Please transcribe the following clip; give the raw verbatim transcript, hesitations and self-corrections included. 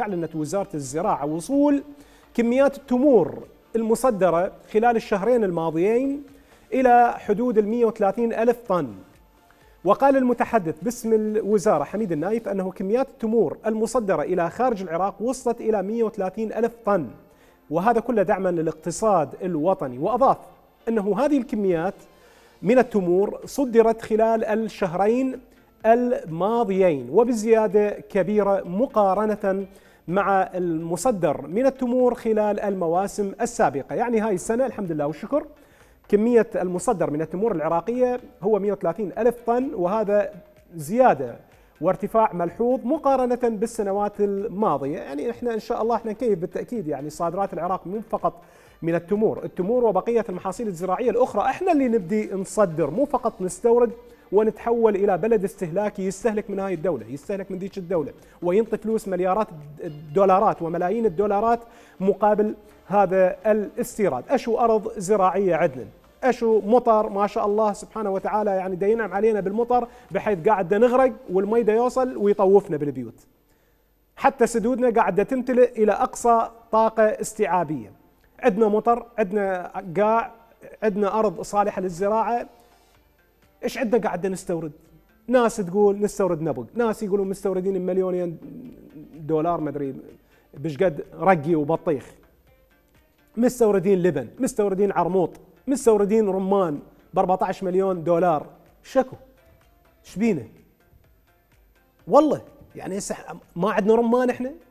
أعلنت وزارة الزراعة وصول كميات التمور المصدرة خلال الشهرين الماضيين إلى حدود ال مئة وثلاثين ألف طن. وقال المتحدث باسم الوزارة حميد النايف أنه كميات التمور المصدرة إلى خارج العراق وصلت إلى مئة وثلاثين ألف طن، وهذا كله دعما للاقتصاد الوطني. وأضاف أنه هذه الكميات من التمور صدرت خلال الشهرين الماضيين وبزيادة كبيرة مقارنة مع المصدر من التمور خلال المواسم السابقة. يعني هاي السنة الحمد لله والشكر كمية المصدر من التمور العراقية هو مئة وثلاثين ألف طن، وهذا زيادة وارتفاع ملحوظ مقارنة بالسنوات الماضية. يعني احنا ان شاء الله احنا نكيف بالتأكيد يعني صادرات العراق مو فقط من التمور، التمور وبقية المحاصيل الزراعية الأخرى احنا اللي نبدي نصدر، مو فقط نستورد ونتحول إلى بلد استهلاكي يستهلك من هاي الدولة، يستهلك من ذيك الدولة وينطي فلوس مليارات الدولارات وملايين الدولارات مقابل هذا الاستيراد. أشو أرض زراعية عدنا، أشو مطر ما شاء الله سبحانه وتعالى، يعني دا ينعم علينا بالمطر بحيث قاعد دا نغرق والمي دا يوصل ويطوفنا بالبيوت، حتى سدودنا قاعد دا تمتلئ إلى أقصى طاقة استيعابية. عندنا مطر، عندنا قاع، عندنا أرض صالحة للزراعة، إيش عندنا قاعد نستورد؟ ناس تقول نستورد نبق، ناس يقولون مستوردين مليونين دولار مدري بش قد رقي وبطيخ، مستوردين لبن، مستوردين عرموط، مستوردين رمان ب أربعة عشر مليون دولار. شكو ايش بينا؟ والله يعني ما عندنا رمان احنا؟